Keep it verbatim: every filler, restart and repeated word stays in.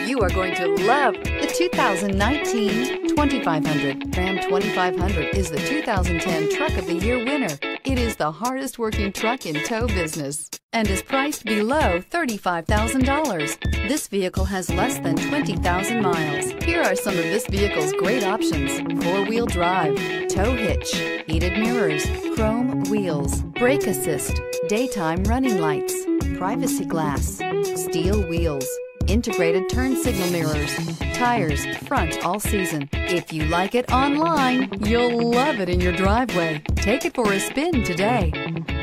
You are going to love the two thousand nineteen twenty-five hundred. Ram twenty-five hundred is the two thousand ten Truck of the Year winner. It is the hardest working truck in tow business and is priced below thirty-five thousand dollars. This vehicle has less than twenty thousand miles. Here are some of this vehicle's great options: four-wheel drive, tow hitch, heated mirrors, chrome wheels, brake assist, daytime running lights, privacy glass, steel wheels, integrated turn signal mirrors, tires, front all season. If you like it online, you'll love it in your driveway. Take it for a spin today.